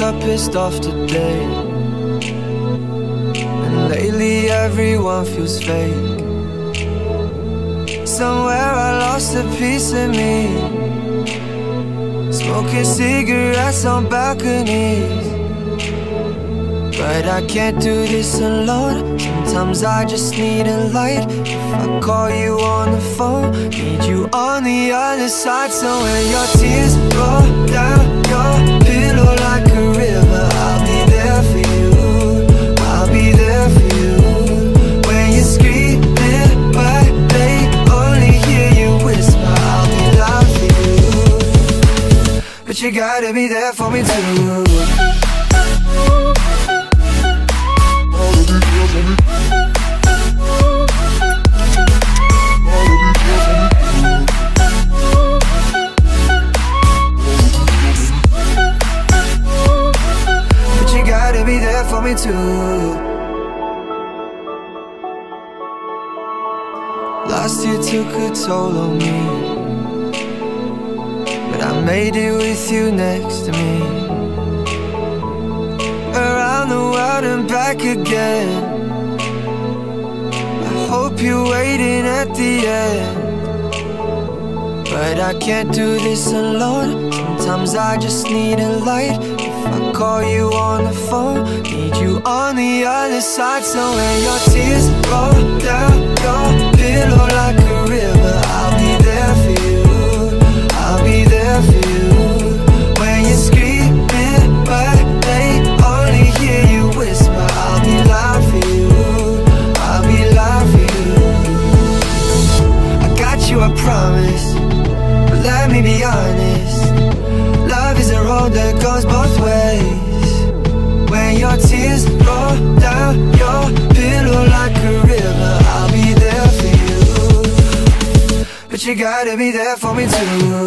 up pissed off today, and lately everyone feels fake. Somewhere I lost a piece of me, smoking cigarettes on balconies. But I can't do this alone. Sometimes I just need a light. If I call you on the phone, need you on the other side. So when your tears roll down your pillow like a river, I'll be there for you, I'll be there for you. When you're screaming but they only hear you whisper, I'll be loud for you. But you gotta be there for me too. For me too. Last year took a toll on me, but I made it with you next to me. Around the world and back again. I hope you're waiting at the end. But I can't do this alone. Sometimes I just need a light. If I call you on the phone, need you on the other side. So when your tears roll down your pillow like a river, I'll be there for you, I'll be there for you. When you're screaming but they only hear you whisper, I'll be loud for you, I'll be loud for you. I got you, I promise. Let me be honest, love is a road that goes both ways. When your tears roll down your pillow like a river, I'll be there for you. But you gotta be there for me too.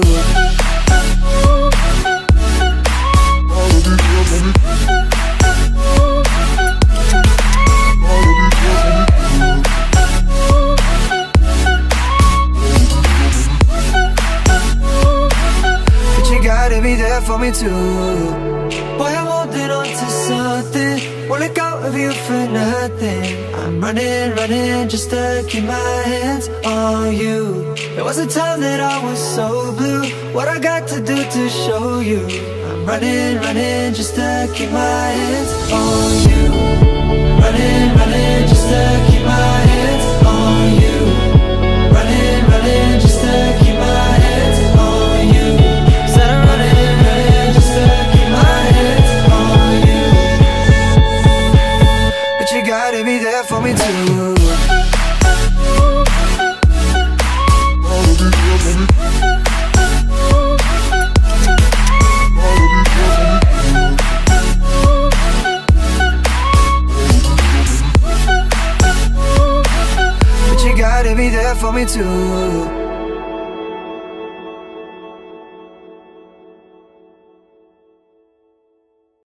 Be there for me too. Boy, I'm holding on to something, won't let go of you for nothing. I'm running, running just to keep my hands on you. There was a time that I was so blue, what I got to do to show you. I'm running, running just to keep my hands on you. Running, running just to keep my hands on you. Running, running just to keep my hands on you. Said I'm running, running just to keep my hands on you. But you gotta be there for me too. But you gotta be there for me too.